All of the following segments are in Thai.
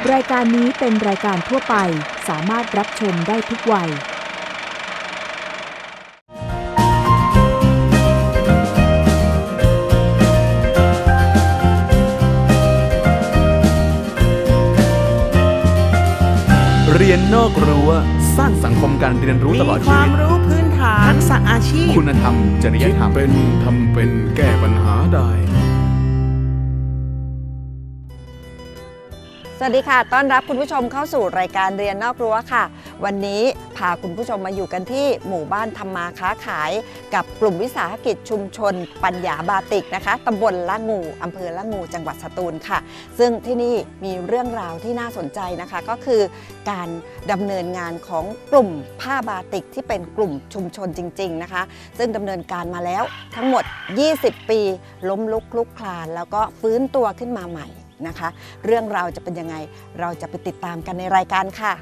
รายการนี้เป็นรายการทั่วไปสามารถรับชมได้ทุกวัยเรียนนอกรั้วสร้างสังคมการเรียนรู้ตลอดชีวิตมีความรู้พื้นฐานทักษะอาชีพคุณธรรมจริยธรรมเป็นทำเป็นแก้ปัญหาได้สวัสดีค่ะต้อนรับคุณผู้ชมเข้าสู่รายการเรียนนอกรั้วค่ะวันนี้พาคุณผู้ชมมาอยู่กันที่หมู่บ้านทำมาค้าขายกับกลุ่มวิสาหกิจชุมชนปัญญาบาติกนะคะตำบลละงูอำเภอละงูจังหวัดสตูลค่ะซึ่งที่นี่มีเรื่องราวที่น่าสนใจนะคะก็คือการดำเนินงานของกลุ่มผ้าบาติกที่เป็นกลุ่มชุมชนจริงๆนะคะซึ่งดำเนินการมาแล้วทั้งหมด20 ปีล้มลุกคลุกคลานแล้วก็ฟื้นตัวขึ้นมาใหม่นะคะเรื่องราวจะเป็นยังไงเราจะไปติดตามกันในรายการค่ะ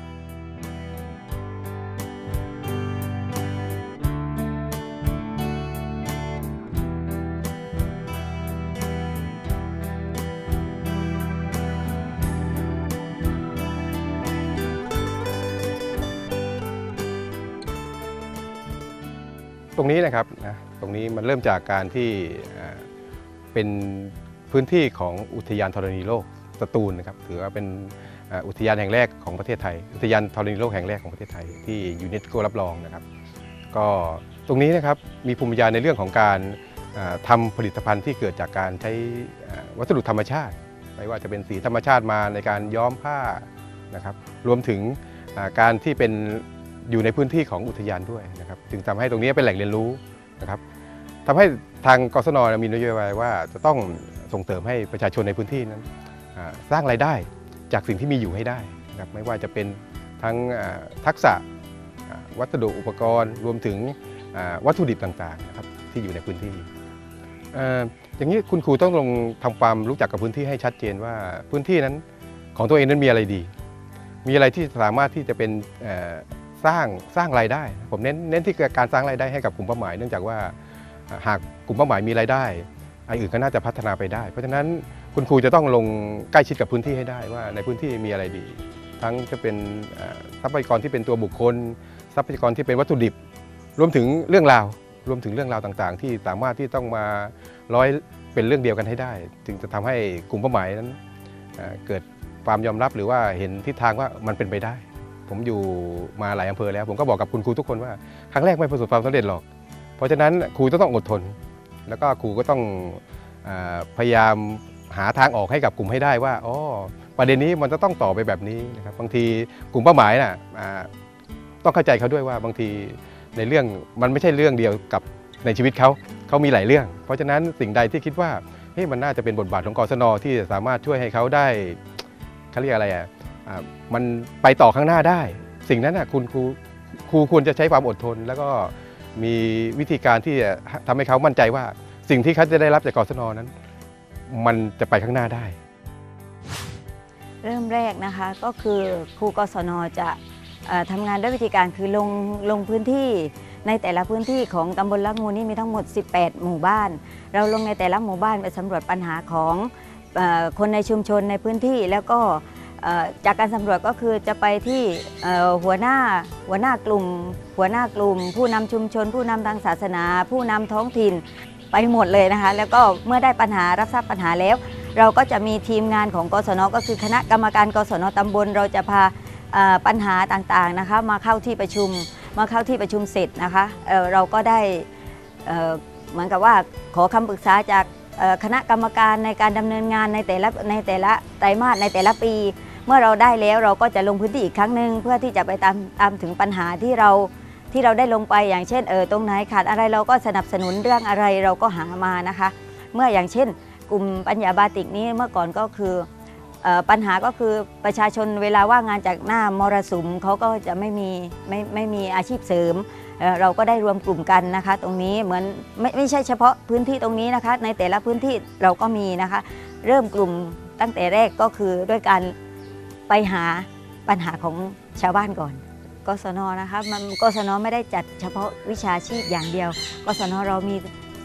ตรงนี้นะครับตรงนี้มันเริ่มจากการที่เป็นพื้นที่ของอุทยานธรณีโลกสตูลนะครับถือว่าเป็นอุทยานแห่งแรกของประเทศไทยอุทยานธรณีโลกแห่งแรกของประเทศไทยที่ยูเนสโกรับรองนะครับก็ตรงนี้นะครับมีภูมิปัญญาในเรื่องของการทำผลิตภัณฑ์ที่เกิดจากการใช้วัสดุธรรมชาติไม่ว่าจะเป็นสีธรรมชาติมาในการย้อมผ้านะครับรวมถึงการที่เป็นอยู่ในพื้นที่ของอุทยานด้วยนะครับจึงทำให้ตรงนี้เป็นแหล่งเรียนรู้นะครับทำให้ทางกศน.มีนโยบายว่าจะต้องส่งเสริมให้ประชาชนในพื้นที่นั้นสร้างรายได้จากสิ่งที่มีอยู่ให้ได้นะครับไม่ว่าจะเป็นทั้งทักษะวัสดุอุปกรณ์รวมถึงวัตถุดิบต่างๆนะครับที่อยู่ในพื้นที่อย่างนี้คุณครูต้องลงทำความรู้จักกับพื้นที่ให้ชัดเจนว่าพื้นที่นั้นของตัวเองนั้นมีอะไรดีมีอะไรที่สามารถที่จะเป็นสร้างรายได้ผมเน้นที่การสร้างรายได้ให้กับกลุ่มเป้าหมายเนื่องจากว่าหากกลุ่มเป้าหมายมีรายได้อันอื่นก็น่าจะพัฒนาไปได้เพราะฉะนั้นคุณครูจะต้องลงใกล้ชิดกับพื้นที่ให้ได้ว่าในพื้นที่มีอะไรดีทั้งจะเป็นทรัพยากรที่เป็นตัวบุคคลทรัพยากรที่เป็นวัตถุดิบรวมถึงเรื่องราวต่างๆที่สามารถที่ต้องมาร้อยเป็นเรื่องเดียวกันให้ได้จึงจะทำให้กลุ่มเป้าหมายนั้นเกิดความยอมรับหรือว่าเห็นทิศทางว่ามันเป็นไปได้ผมอยู่มาหลายอำเภอแล้วผมก็บอกกับคุณครูทุกคนว่าครั้งแรกไม่ประสบความสำเร็จหรอกเพราะฉะนั้นครูต้องอดทนแล้วก็ครูก็ต้องพยายามหาทางออกให้กับกลุ่มให้ได้ว่าอ๋อประเด็นนี้มันจะต้องต่อไปแบบนี้นะครับบางทีกลุ่มเป้าหมายน่ะต้องเข้าใจเขาด้วยว่าบางทีในเรื่องมันไม่ใช่เรื่องเดียวกับในชีวิตเขามีหลายเรื่องเพราะฉะนั้นสิ่งใดที่คิดว่าเฮ้ยมันน่าจะเป็นบทบาทของกศน.ที่สามารถช่วยให้เขาได้เขาเรียกอะไรมันไปต่อข้างหน้าได้สิ่งนั้นนะครูควรจะใช้ความอดทนแล้วก็มีวิธีการที่จะทำให้เขามั่นใจว่าสิ่งที่เขาจะได้รับจากกศน.นั้นมันจะไปข้างหน้าได้เริ่มแรกนะคะก็คือครูกศน.จะทำงานด้วยวิธีการคือลงพื้นที่ในแต่ละพื้นที่ของตำบลละงูนี่มีทั้งหมด18หมู่บ้านเราลงในแต่ละหมู่บ้านไปสำรวจปัญหาของคนในชุมชนในพื้นที่แล้วก็จากการสำรวจก็คือจะไปที่หัวหน้ากลุ่มผู้นำชุมชนผู้นำทางศาสนาผู้นำท้องถิ่นไปหมดเลยนะคะแล้วก็เมื่อได้ปัญหารับทราบปัญหาแล้วเราก็จะมีทีมงานของกศน.ก็คือคณะกรรมการกศน.ตำบลเราจะพาปัญหาต่างๆนะคะมาเข้าที่ประชุมเสร็จนะคะเราก็ได้เหมือนกับว่าขอคำปรึกษาจากคณะกรรมการในการดำเนินงานในแต่ละไตรมาสในแต่ละปีเมื่อเราได้แล้วเราก็จะลงพื้นที่อีกครั้งหนึ่งเพื่อที่จะไปตามถึงปัญหาที่เราได้ลงไปอย่างเช่นตรงไหนขาดอะไรเราก็สนับสนุนเรื่องอะไรเราก็หามานะคะเมื่ออย่างเช่นกลุ่มปัญญาบาติกนี้เมื่อก่อนก็คือปัญหาก็คือประชาชนเวลาว่างงานจากหน้ามรสุมเขาก็จะไม่มีอาชีพเสริมเราก็ได้รวมกลุ่มกันนะคะตรงนี้เหมือนไม่ใช่เฉพาะพื้นที่ตรงนี้นะคะในแต่ละพื้นที่เราก็มีนะคะเริ่มกลุ่มตั้งแต่แรกก็คือด้วยการไปหาปัญหาของชาวบ้านก่อนกศน.นะคะกศน.ไม่ได้จัดเฉพาะวิชาชีพอย่างเดียวกศน.เรามี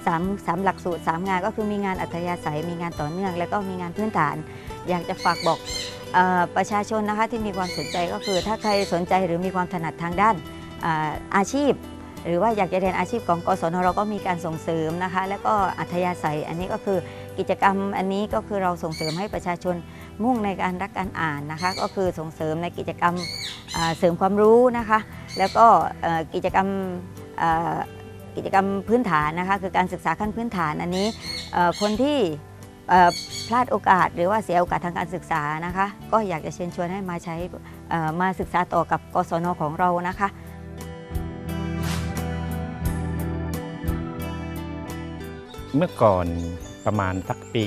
3หลักสูตร3งานก็คือมีงานอัธยาศัยมีงานต่อเนื่องแล้วก็มีงานพื้นฐานอยากจะฝากบอกประชาชนนะคะที่มีความสนใจก็คือถ้าใครสนใจหรือมีความถนัดทางด้านอาชีพหรือว่าอยากจะเรียนอาชีพของกศนเราก็มีการส่งเสริมนะคะแล้วก็อัธยาศัยอันนี้ก็คือกิจกรรมอันนี้ก็คือเราส่งเสริมให้ประชาชนมุ่งในการรักการอ่านนะคะก็คือส่งเสริมในกิจกรรมเสริมความรู้นะคะแล้วก็กิจกรรมพื้นฐานนะคะคือการศึกษาขั้นพื้นฐานอันนี้คนที่พลาดโอกาสหรือว่าเสียโอกาสทางการศึกษานะคะก็อยากจะเชิญชวนให้มาใช้มาศึกษาต่อกับกศนของเรานะคะเมื่อก่อนประมาณสักปี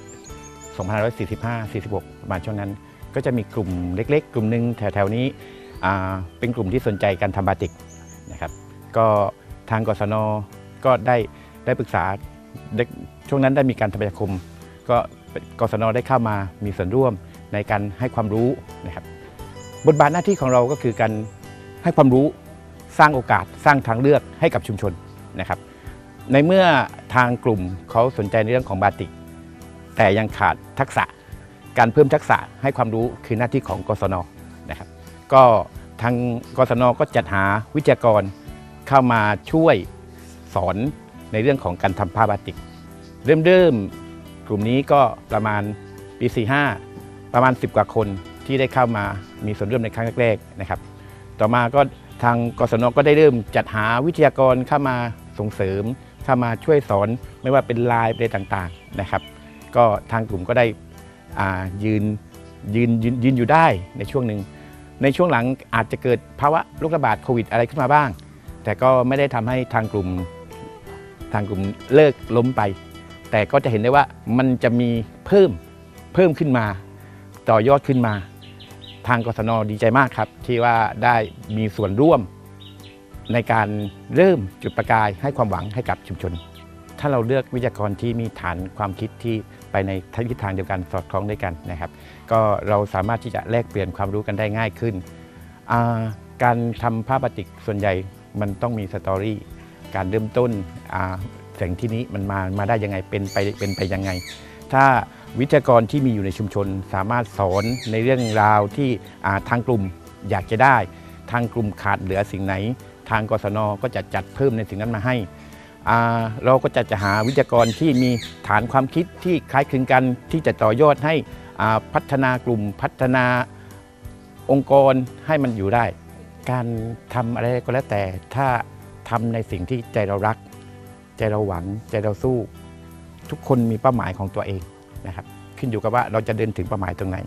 2545-46 ประมาณช่วงนั้นก็จะมีกลุ่มเล็กๆกลุ่มหนึ่งแถวๆนี้เป็นกลุ่มที่สนใจการทำบาติกนะครับก็ทางกศนก็ได้ปรึกษาช่วงนั้นได้มีการทำประชาคมก็กศนได้เข้ามามีส่วนร่วมในการให้ความรู้นะครับบทบาทหน้าที่ของเราก็คือการให้ความรู้สร้างโอกาสสร้างทางเลือกให้กับชุมชนนะครับในเมื่อทางกลุ่มเขาสนใจในเรื่องของบาติกแต่ยังขาดทักษะการเพิ่มทักษะให้ความรู้คือหน้าที่ของกศนนะครับก็ทางกศนก็จัดหาวิทยากรเข้ามาช่วยสอนในเรื่องของการทำผ้าบาติกเริ่มกลุ่มนี้ก็ประมาณปี 45ประมาณ10 กว่าคนที่ได้เข้ามามีส่วนร่วมในครั้งแรกๆนะครับต่อมาก็ทางกศนก็ได้เริ่มจัดหาวิทยากรเข้ามาส่งเสริมเข้ามาช่วยสอนไม่ว่าเป็นไลน์อะไรต่างๆนะครับก็ทางกลุ่มก็ได้ยืนอยู่ได้ในช่วงหนึ่งในช่วงหลังอาจจะเกิดภาวะโรคระบาดโควิดอะไรขึ้นมาบ้างแต่ก็ไม่ได้ทำให้ทางกลุ่มเลิกล้มไปแต่ก็จะเห็นได้ว่ามันจะมีเพิ่มขึ้นมาต่อยอดขึ้นมาทางกศนดีใจมากครับที่ว่าได้มีส่วนร่วมในการเริ่มจุดประกายให้ความหวังให้กับชุมชนถ้าเราเลือกวิทยากรที่มีฐานความคิดที่ไปในทิศทางเดียวกันสอดคล้องด้วยกันนะครับก็เราสามารถที่จะแลกเปลี่ยนความรู้กันได้ง่ายขึ้นการทำผ้าบาติกส่วนใหญ่มันต้องมีสตอรี่การเริ่มต้นแสงที่นี้มันมาได้ยังไงเป็นไปยังไงถ้าวิทยากรที่มีอยู่ในชุมชนสามารถสอนในเรื่องราวที่ทางกลุ่มอยากจะได้ทางกลุ่มขาดเหลือสิ่งไหนทางกศนก็จะจัดเพิ่มในสิ่งนั้นมาให้เราก็จะหาวิทยากรที่มีฐานความคิดที่คล้ายคลึงกันที่จะต่อยอดให้พัฒนากลุ่มพัฒนาองค์กรให้มันอยู่ได้การทำอะไรก็แล้วแต่ถ้าทำในสิ่งที่ใจเรารักใจเราหวังใจเราสู้ทุกคนมีเป้าหมายของตัวเองนะครับขึ้นอยู่กับว่าเราจะเดินถึงเป้าหมายตรงไหน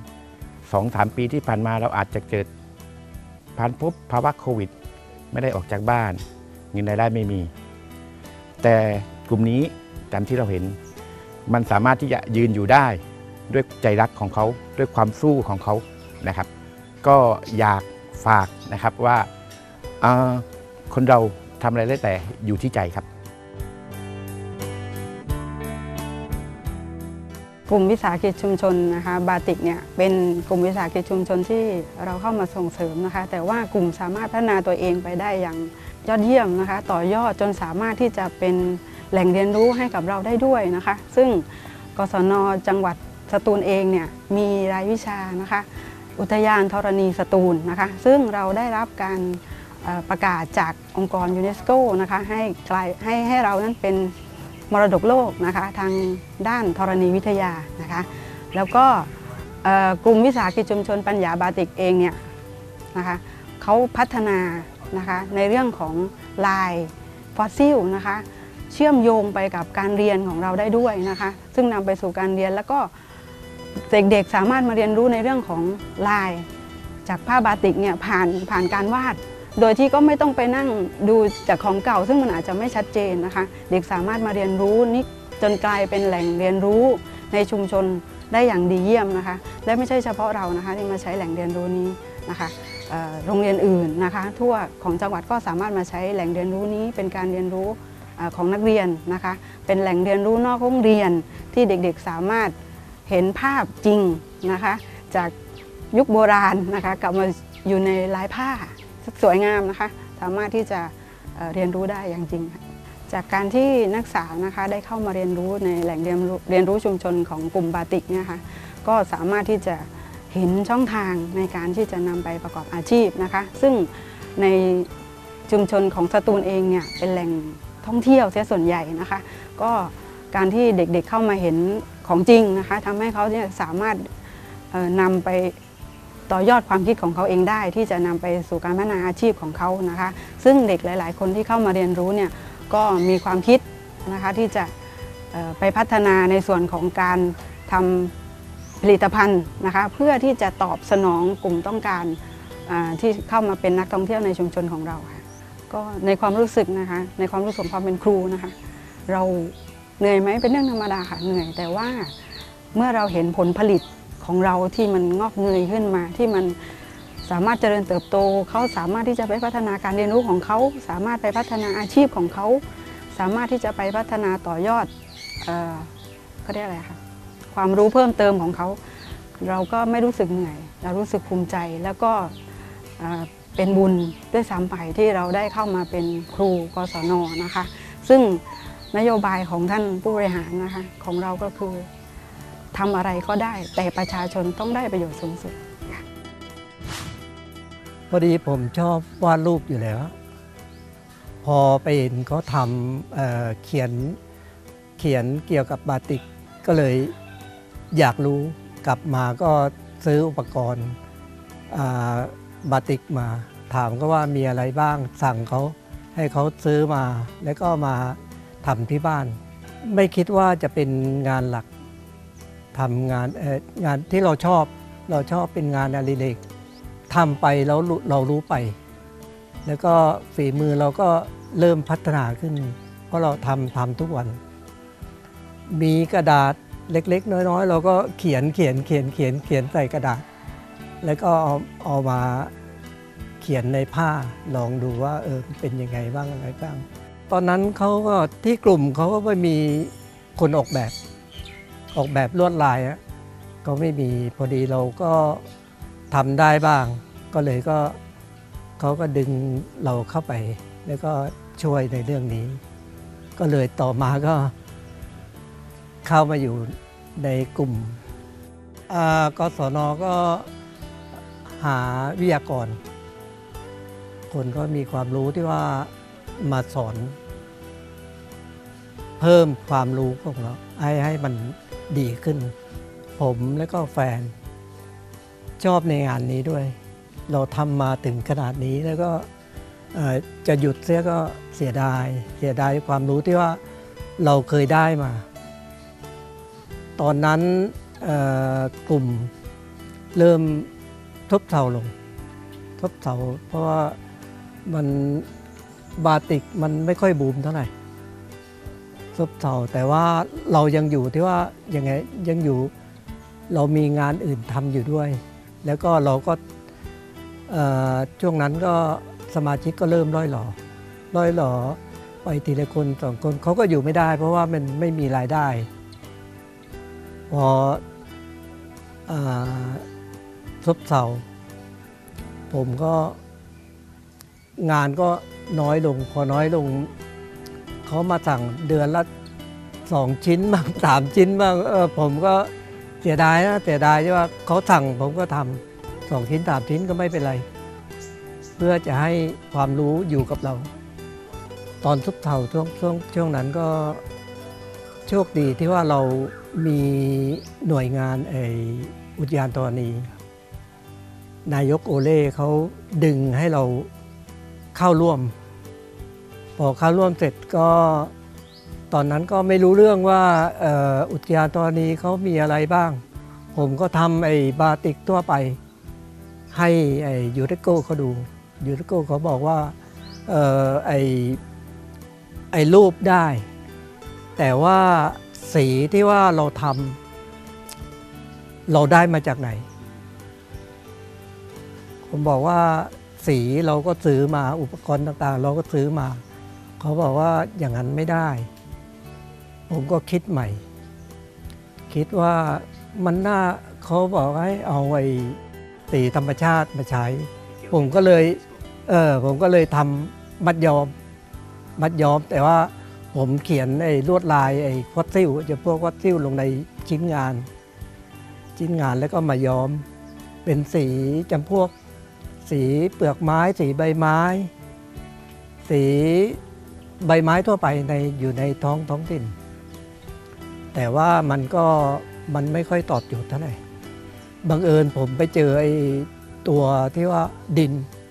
2-3 ปีที่ผ่านมาเราอาจจะเกิดผ่านพบภาวะโควิดไม่ได้ออกจากบ้านเงินรายได้ไม่มีแต่กลุ่มนี้ตามที่เราเห็นมันสามารถที่จะยืนอยู่ได้ด้วยใจรักของเขาด้วยความสู้ของเขานะครับก็อยากฝากนะครับว่าคนเราทำอะไรได้แต่อยู่ที่ใจครับกลุ่มวิสาหกิจชุมชนนะคะบาติกเนี่ยเป็นกลุ่มวิสาหกิจชุมชนที่เราเข้ามาส่งเสริมนะคะแต่ว่ากลุ่มสามารถพัฒนาตัวเองไปได้อย่างยอดเยี่ยมนะคะต่อยอดจนสามารถที่จะเป็นแหล่งเรียนรู้ให้กับเราได้ด้วยนะคะซึ่งกศน.จังหวัดสตูลเองเนี่ยมีรายวิชานะคะอุทยานธรณีสตูลนะคะซึ่งเราได้รับการประกาศจากองค์กรยูเนสโกนะคะให้เรานั้นเป็นมรดกโลกนะคะทางด้านธรณีวิทยานะคะแล้วก็กลุ่มวิสาหกิจชุมชนปัญญาบาติกเองเนี่ยนะคะเขาพัฒนานะคะในเรื่องของลายฟอสซิลนะคะเชื่อมโยงไปกับการเรียนของเราได้ด้วยนะคะซึ่งนำไปสู่การเรียนแล้วก็เด็กๆสามารถมาเรียนรู้ในเรื่องของลายจากผ้าบาติกเนี่ยผ่านการวาดโดยที่ก็ไม่ต้องไปนั่งดูจากของเก่าซึ่งมันอาจจะไม่ชัดเจนนะคะเด็กสามารถมาเรียนรู้นี่จนกลายเป็นแหล่งเรียนรู้ในชุมชนได้อย่างดีเยี่ยมนะคะและไม่ใช่เฉพาะเรานะคะที่มาใช้แหล่งเรียนรู้นี้นะคะโรงเรียนอื่นนะคะทั่วของจังหวัดก็สามารถมาใช้แหล่งเรียนรู้นี้เป็นการเรียนรู้ของนักเรียนนะคะเป็นแหล่งเรียนรู้นอกห้องเรียนที่เด็กๆสามารถเห็นภาพจริงนะคะจากยุคโบราณนะคะกลับมาอยู่ในลายผ้าสวยงามนะคะสามารถที่จะเรียนรู้ได้อย่างจริงจากการที่นักศึกษานะคะได้เข้ามาเรียนรู้ในแหล่งเรียนรู้ชุมชนของกลุ่มบาติกเนี่ยค่ะก็สามารถที่จะเห็นช่องทางในการที่จะนำไปประกอบอาชีพนะคะซึ่งในชุมชนของสตูลเองเนี่ยเป็นแหล่งท่องเที่ยวเสียส่วนใหญ่นะคะก็การที่เด็กๆเข้ามาเห็นของจริงนะคะทำให้เขาเนี่ยสามารถนำไปต่อยอดความคิดของเขาเองได้ที่จะนำไปสู่การพัฒนาอาชีพของเขานะคะซึ่งเด็กหลายๆคนที่เข้ามาเรียนรู้เนี่ยก็มีความคิดนะคะที่จะไปพัฒนาในส่วนของการทำผลิตภัณฑ์นะคะเพื่อที่จะตอบสนองกลุ่มต้องการที่เข้ามาเป็นนักท่องเที่ยวในชุมชนของเราค่ะก็ในความรู้สึกนะคะในความรู้สึกความเป็นครูนะคะเราเหนื่อยไหมเป็นเรื่องธรรมดาค่ะเหนื่อยแต่ว่าเมื่อเราเห็นผลผลิตของเราที่มันงอกเงยขึ้นมาที่มันสามารถเจริญเติบโตเขาสามารถที่จะไปพัฒนาการเรียนรู้ของเขาสามารถไปพัฒนาอาชีพของเขาสามารถที่จะไปพัฒนาต่อยอดเขาเรียกอะไรคะความรู้เพิ่มเติมของเขาเราก็ไม่รู้สึกเหนื่อยเรารู้สึกภูมิใจแล้วก็เป็นบุญด้วยซ้ำไปที่เราได้เข้ามาเป็นครูกศน.นะคะซึ่งนโยบายของท่านผู้บริหารนะคะของเราก็คือทำอะไรก็ได้แต่ประชาชนต้องได้ประโยชน์สูงสุดพอดีผมชอบวาดรูปอยู่แล้วพอไปเห็นเขาทำเขียนเกี่ยวกับบาติกก็เลยอยากรู้กลับมาก็ซื้ออุปกรณ์บาติกมาถามก็ว่ามีอะไรบ้างสั่งเขาให้เขาซื้อมาแล้วก็มาทำที่บ้านไม่คิดว่าจะเป็นงานหลักทำงานที่เราชอบเป็นงานอดิเรกทำไปแล้วเรารู้ไปแล้วก็ฝีมือเราก็เริ่มพัฒนาขึ้นเพราะเราทำทุกวันมีกระดาษเล็กๆน้อยๆเราก็เขียนใส่กระดาษแล้วก็เอามาเขียนในผ้าลองดูว่าเป็นยังไงบ้างอะไรบ้างตอนนั้นเขาก็ที่กลุ่มเขาก็ไม่มีคนออกแบบลวดลายก็ไม่มีพอดีเราก็ทำได้บ้างก็เลยก็เขาก็ดึงเราเข้าไปแล้วก็ช่วยในเรื่องนี้ก็เลยต่อมาก็เข้ามาอยู่ในกลุ่มกศน.ก็หาวิทยากรคนก็มีความรู้ที่ว่ามาสอนเพิ่มความรู้ของเราให้มันดีขึ้นผมและก็แฟนชอบในงานนี้ด้วยเราทำมาถึงขนาดนี้แล้วก็จะหยุดเสียก็เสียดายความรู้ที่ว่าเราเคยได้มาตอนนั้นกลุ่มเริ่มทบเซาลงเพราะว่ามันบาติกมันไม่ค่อยบูมเท่าไหร่ซบเซาแต่ว่าเรายังอยู่ที่ว่ายังอยู่เรามีงานอื่นทำอยู่ด้วยแล้วก็เราก็ช่วงนั้นก็สมาชิกก็เริ่มร่อยหล่อไปทีละคนสองคนเขาก็อยู่ไม่ได้เพราะว่ามันไม่มีรายได้พอซบเซาผมก็งานก็น้อยลงพอน้อยลงเขามาสั่งเดือนละ2 ชิ้นบ้าง3 ชิ้นบ้างผมก็เสียดายที่ว่าเขาสั่งผมก็ทำ2 ชิ้น3 ชิ้นก็ไม่เป็นไรเพื่อจะให้ความรู้อยู่กับเราตอนซบเซาช่วงนั้นก็โชคดีที่ว่าเรามีหน่วยงานอุทยานธรณีนายกโอเล่เขาดึงให้เราเข้าร่วมพอเข้าร่วมเสร็จก็ตอนนั้นก็ไม่รู้เรื่องว่าอุทยานธรณีเขามีอะไรบ้างผมก็ทำบาติกทั่วไปให้ยูเนสโกเขาดูยูเนสโกเขาบอกว่ารูปได้แต่ว่าสีที่ว่าเราทำเราได้มาจากไหนผมบอกว่าสีเราก็ซื้อมาอุปกรณ์ต่างๆเราก็ซื้อมาเขาบอกว่าอย่างนั้นไม่ได้ผมก็คิดใหม่คิดว่ามันน่าเขาบอกให้เอาสีธรรมชาติมาใช้ผมก็เลยทำมัดย้อมแต่ว่าผมเขียนลวดลายฟอสซิลจะพวกฟอสซิลลงในชิ้นงานแล้วก็มาย้อมเป็นสีจำพวกสีเปลือกไม้สีใบไม้ สีใบไม้ทั่วไปอยู่ในท้องถิ่นแต่ว่ามันไม่ค่อยตอบโจทย์เท่าไหร่บังเอิญผมไปเจอไอ้ตัวที่ว่าดิน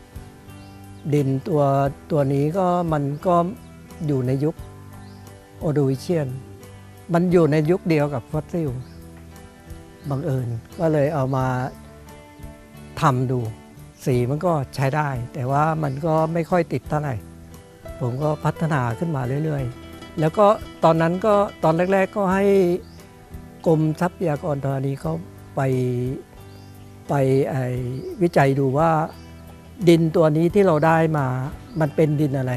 ตัวนี้มันก็อยู่ในยุคโอโดวิเชียนมันอยู่ในยุคเดียวกับฟอสซิลบังเอิญก็เลยเอามาทำดูสีมันก็ใช้ได้แต่ว่ามันก็ไม่ค่อยติดเท่าไหร่ผมก็พัฒนาขึ้นมาเรื่อยๆแล้วก็ตอนแรกๆก็ให้กรมทรัพยากรธรณีเขาไปวิจัยดูว่าดินตัวนี้ที่เราได้มามันเป็นดินอะไร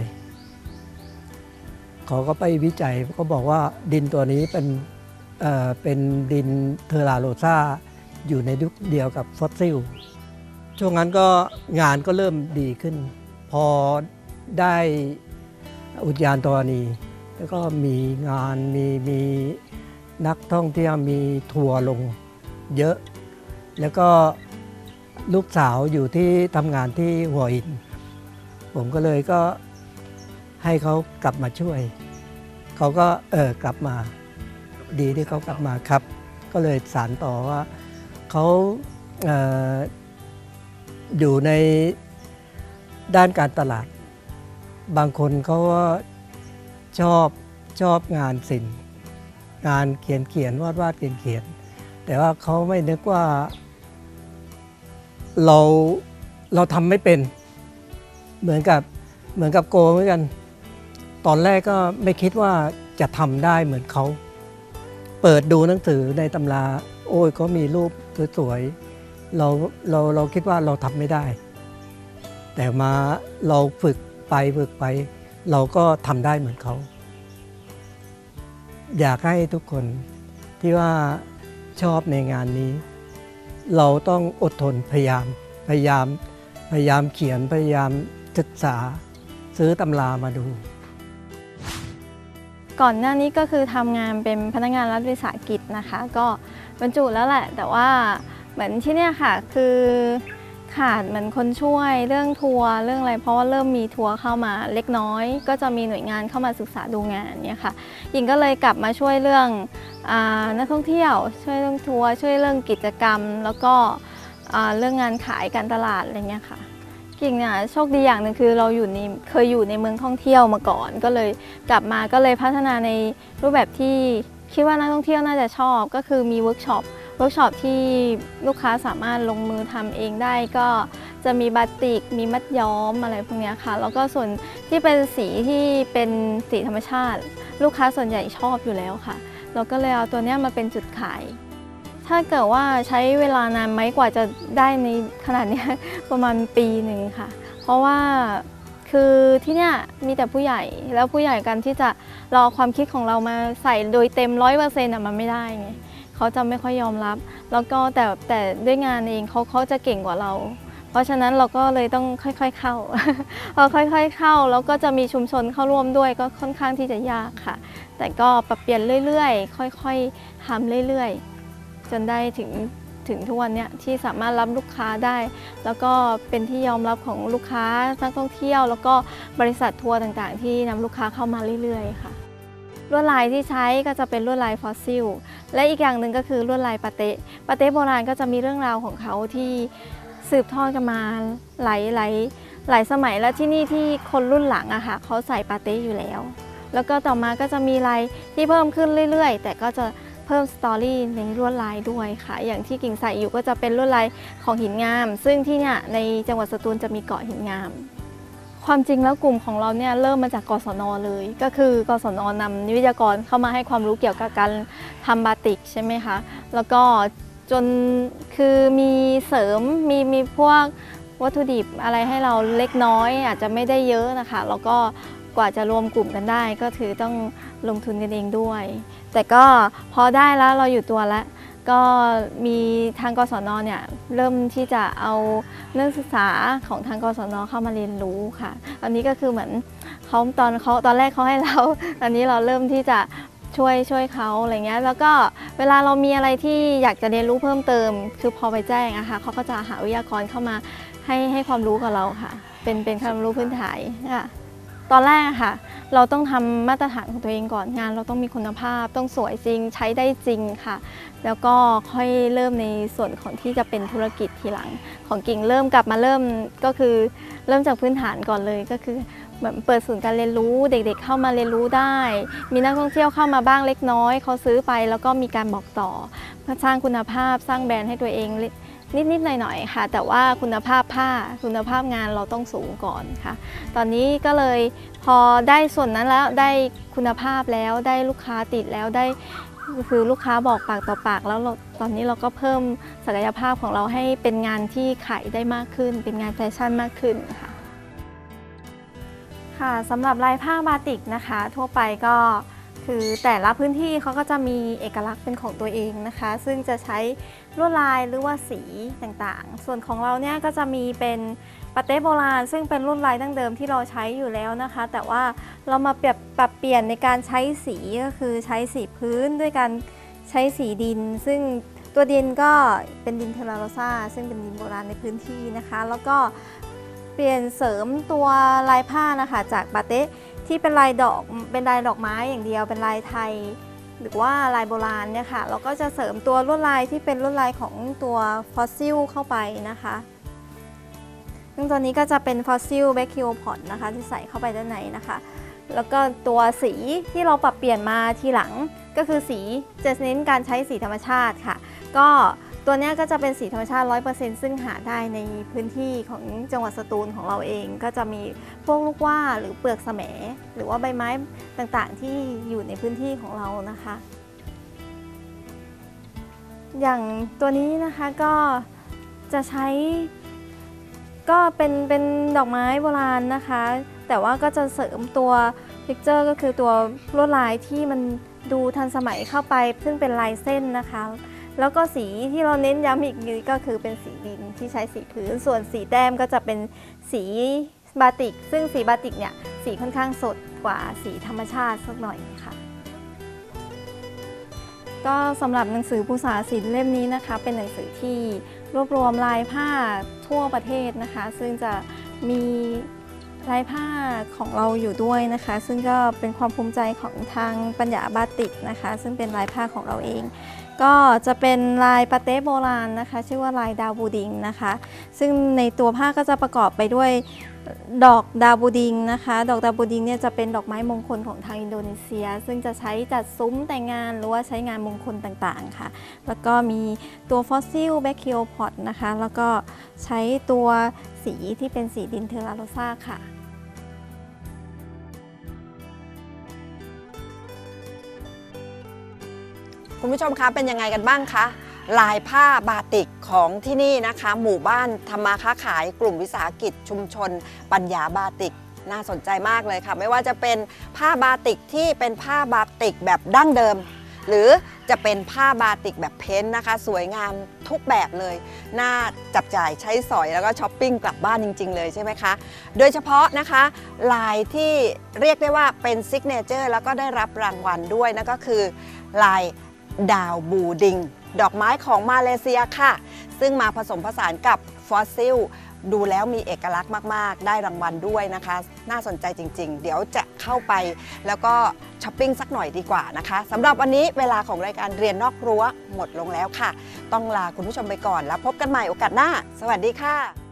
เขาก็ไปวิจัยเขาบอกว่าดินตัวนี้เป็นดินเทอราโรซาอยู่ในยุคเดียวกับฟอสซิลช่วงนั้นก็งานก็เริ่มดีขึ้นพอได้อุทยานธรณีแล้วก็มีงานมีนักท่องเที่ยวมีทัวร์ลงเยอะแล้วก็ลูกสาวอยู่ที่ทำงานที่หัวหินผมก็เลยก็ให้เขากลับมาช่วยเขาก็กลับมาดีที่เขากลับมาครับก็เลยสานต่อว่าเขาอยู่ในด้านการตลาดบางคนเขาก็ชอบงานศิลป์งานเขียนวาดเขียนแต่ว่าเขาไม่นึกว่าเราทำไม่เป็นเหมือนกับโกเหมือนกันตอนแรกก็ไม่คิดว่าจะทำได้เหมือนเขาเปิดดูหนังสือในตำราโอ้ยเขามีรูปสวยๆเราคิดว่าเราทำไม่ได้แต่มาเราฝึกไปเราก็ทำได้เหมือนเขาอยากให้ทุกคนที่ว่าชอบในงานนี้เราต้องอดทนพยายามเขียนพยายามศึกษาซื้อตำรามาดูก่อนหน้านี้ก็คือทำงานเป็นพนักงานรัฐวิสาหกิจนะคะก็บรรจุแล้วแหละแต่ว่าเหมือนที่เนี่ยค่ะคือขาดเหมือนคนช่วยเรื่องทัวร์เรื่องอะไรเพราะว่าเริ่มมีทัวร์เข้ามาเล็กน้อยก็จะมีหน่วยงานเข้ามาศึกษาดูงานเนี่ยค่ะหญิงก็เลยกลับมาช่วยเรื่องนักท่องเที่ยวช่วยเรื่องทัวร์ช่วยเรื่องกิจกรรมแล้วก็เรื่องงานขายการตลาดอะไรเงี้ยค่ะกิ่งเนี่ยโชคดีอย่างหนึ่งคือเราเคยอยู่ในเมืองท่องเที่ยวมาก่อนก็เลยกลับมาก็เลยพัฒนาในรูปแบบที่คิดว่านักท่องเที่ยวน่าจะชอบก็คือมีเวิร์กช็อปที่ลูกค้าสามารถลงมือทำเองได้ก็จะมีบาติกมีมัดย้อมอะไรพวกนี้ค่ะแล้วก็ส่วนที่เป็นสีที่เป็นสีธรรมชาติลูกค้าส่วนใหญ่ชอบอยู่แล้วค่ะเราก็เลยเอาตัวนี้มาเป็นจุดขายถ้าเกิดว่าใช้เวลานานไหมกว่าจะได้ในขนาดนี้ประมาณปีหนึ่งค่ะเพราะว่าคือที่เนี่ยมีแต่ผู้ใหญ่แล้วผู้ใหญ่กันที่จะรอความคิดของเรามาใส่โดยเต็ม 100% มันไม่ได้ไงเขาจะไม่ค่อยยอมรับแล้วก็แต่ด้วยงานเองเขาจะเก่งกว่าเราเพราะฉะนั้นเราก็เลยต้องค่อยๆเข้า พอค่อยๆเข้าแล้วก็จะมีชุมชนเข้าร่วมด้วยก็ค่อนข้างที่จะยากค่ะแต่ก็ปรับเปลี่ยนเรื่อยๆค่อยๆทำเรื่อยๆจนได้ถึงทุกวันนี้ที่สามารถรับลูกค้าได้แล้วก็เป็นที่ยอมรับของลูกค้านักท่องเที่ยวแล้วก็บริษัททัวร์ต่างๆที่นำลูกค้าเข้ามาเรื่อยๆค่ะลวดลายที่ใช้ก็จะเป็นลวดลายฟอสซิลและอีกอย่างหนึ่งก็คือลวดลายปาเต้โบราณก็จะมีเรื่องราวของเขาที่สืบทอดกันมาหลายสมัยแล้วที่นี่ที่คนรุ่นหลังอะค่ะเขาใส่ปาเต้อยู่แล้วแล้วก็ต่อมาก็จะมีลายที่เพิ่มขึ้นเรื่อยๆแต่ก็จะเพิ่มสตอรี่ในลวดลายด้วยค่ะอย่างที่กิ่งใส่อยู่ก็จะเป็นลวดลายของหินงามซึ่งที่เนี่ยในจังหวัดสตูลจะมีเกาะหินงามความจริงแล้วกลุ่มของเราเนี่ยเริ่มมาจากกศน.เลยก็คือกศน.นำวิทยากรเข้ามาให้ความรู้เกี่ยวกับการทำบาติกใช่ไหมคะแล้วก็จนคือมีเสริมมีพวกวัตถุดิบอะไรให้เราเล็กน้อยอาจจะไม่ได้เยอะนะคะแล้วก็กว่าจะรวมกลุ่มกันได้ก็ถือต้องลงทุนกันเองด้วยแต่ก็พอได้แล้วเราอยู่ตัวแล้วก็มีทางกศน.เนี่ยเริ่มที่จะเอานักศึกษาของทางกศน.เข้ามาเรียนรู้ค่ะอันนี้ก็คือเหมือนตอนแรกเขาให้เราอันนี้เราเริ่มที่จะช่วยเขาอะไรเงี้ยแล้วก็เวลาเรามีอะไรที่อยากจะเรียนรู้เพิ่มเติมคือพอไปแจ้งอะค่ะเขาก็จะหาวิทยากรเข้ามาให้ความรู้กับเราค่ะเป็นความรู้พื้นฐานค่ะตอนแรกค่ะเราต้องทำมาตรฐานของตัวเองก่อนงานเราต้องมีคุณภาพต้องสวยจริงใช้ได้จริงค่ะแล้วก็ค่อยเริ่มในส่วนของที่จะเป็นธุรกิจทีหลังของกิ่งเริ่มกลับมาเริ่มก็คือเริ่มจากพื้นฐานก่อนเลยก็คือเหมือนเปิดศูนย์การเรียนรู้เด็กๆเข้ามาเรียนรู้ได้มีนักท่องเที่ยวเข้ามาบ้างเล็กน้อยเขาซื้อไปแล้วก็มีการบอกต่อเพื่อสร้างคุณภาพสร้างแบรนด์ให้ตัวเองนิดๆหน่อยๆค่ะแต่ว่าคุณภาพผ้าคุณภาพงานเราต้องสูงก่อนค่ะตอนนี้ก็เลยพอได้ส่วนนั้นแล้วได้คุณภาพแล้วได้ลูกค้าติดแล้วได้คือลูกค้าบอกปากต่อปากแล้วตอนนี้เราก็เพิ่มศักยภาพของเราให้เป็นงานที่ขายได้มากขึ้นเป็นงานแฟชั่นมากขึ้นค่ะค่ะสำหรับลายผ้าบาติกนะคะทั่วไปก็คือแต่ละพื้นที่เขาก็จะมีเอกลักษณ์เป็นของตัวเองนะคะซึ่งจะใช้ลวดลายหรือว่าสีต่างๆส่วนของเราเนี่ยก็จะมีเป็นปาเต้โบราณซึ่งเป็นลวดลายดั้งเดิมที่เราใช้อยู่แล้วนะคะแต่ว่าเรามาปรับเปลี่ยนในการใช้สีก็คือใช้สีพื้นด้วยการใช้สีดินซึ่งตัวดินก็เป็นดินเทอราโรซาซึ่งเป็นดินโบราณในพื้นที่นะคะแล้วก็เปลี่ยนเสริมตัวลายผ้านะคะจากปาเต้ที่เป็นลายดอกไม้อย่างเดียวเป็นลายไทยหรือว่าลายโบราณเนี่ยค่ะเราก็จะเสริมตัวลวดลายที่เป็นลวดลายของตัวฟอสซิลเข้าไปนะคะซึ่งตัวนี้ก็จะเป็นฟอสซิลแบคคิโอพอดนะคะที่ใส่เข้าไปด้านในนะคะแล้วก็ตัวสีที่เราปรับเปลี่ยนมาทีหลังก็คือสีจะเน้นการใช้สีธรรมชาติค่ะก็ตัวนี้ก็จะเป็นสีธรรมชาติ 100% ซึ่งหาได้ในพื้นที่ของจังหวัดสตูลของเราเองก็จะมีพวกลูกว่าหรือเปลือกแสมหรือว่าใบไม้ต่างๆที่อยู่ในพื้นที่ของเรานะคะอย่างตัวนี้นะคะก็จะใช้ก็เป็นดอกไม้โบราณนะคะแต่ว่าก็จะเสริมตัวพิกเจอร์ก็คือตัวลวดลายที่มันดูทันสมัยเข้าไปซึ่งเป็นลายเส้นนะคะแล้วก็สีที่เราเน้นย้ำอีกนิดก็คือเป็นสีดินที่ใช้สีพื้นส่วนสีแต้มก็จะเป็นสีบาติกซึ่งสีบาติกเนี่ยสีค่อนข้างสดกว่าสีธรรมชาติสักหน่อยค่ะก็สำหรับหนังสือภูษาศิลป์เล่มนี้นะคะเป็นหนังสือที่รวบรวมลายผ้าทั่วประเทศนะคะซึ่งจะมีลายผ้าของเราอยู่ด้วยนะคะซึ่งก็เป็นความภูมิใจของทางปัญญาบาติกนะคะซึ่งเป็นลายผ้าของเราเองก็จะเป็นลายปาเต้โบราณนะคะชื่อว่าลายดาวบูดิงนะคะซึ่งในตัวผ้าก็จะประกอบไปด้วยดอกดาวบูดิงนะคะดอกดาวบูดิงเนี่ยจะเป็นดอกไม้มงคลของทางอินโดนีเซียซึ่งจะใช้จัดซุ้มแต่งงานหรือว่าใช้งานมงคลต่างๆค่ะแล้วก็มีตัวฟอสซิลแบคคิโอพอดนะคะแล้วก็ใช้ตัวสีที่เป็นสีดินเทอราโรซาค่ะคุณผู้ชมคะเป็นยังไงกันบ้างคะลายผ้าบาติกของที่นี่นะคะหมู่บ้านทำมาค้าขายกลุ่มวิสาหกิจชุมชนปัญญาบาติกน่าสนใจมากเลยค่ะไม่ว่าจะเป็นผ้าบาติกที่เป็นผ้าบาติกแบบดั้งเดิมหรือจะเป็นผ้าบาติกแบบเพ้นท์นะคะสวยงามทุกแบบเลยน่าจับจ่ายใช้สอยแล้วก็ช้อปปิ้งกลับบ้านจริงๆเลยใช่ไหมคะโดยเฉพาะนะคะลายที่เรียกได้ว่าเป็นซิกเนเจอร์แล้วก็ได้รับรางวัลด้วยนั่นก็คือลายดาวบูดิงดอกไม้ของมาเลเซียค่ะซึ่งมาผสมผสานกับฟอสซิลดูแล้วมีเอกลักษณ์มากๆได้รางวัลด้วยนะคะน่าสนใจจริงๆเดี๋ยวจะเข้าไปแล้วก็ช้อปปิ้งสักหน่อยดีกว่านะคะสำหรับวันนี้เวลาของรายการเรียนนอกรั้วหมดลงแล้วค่ะต้องลาคุณผู้ชมไปก่อนแล้วพบกันใหม่โอกาสหน้าสวัสดีค่ะ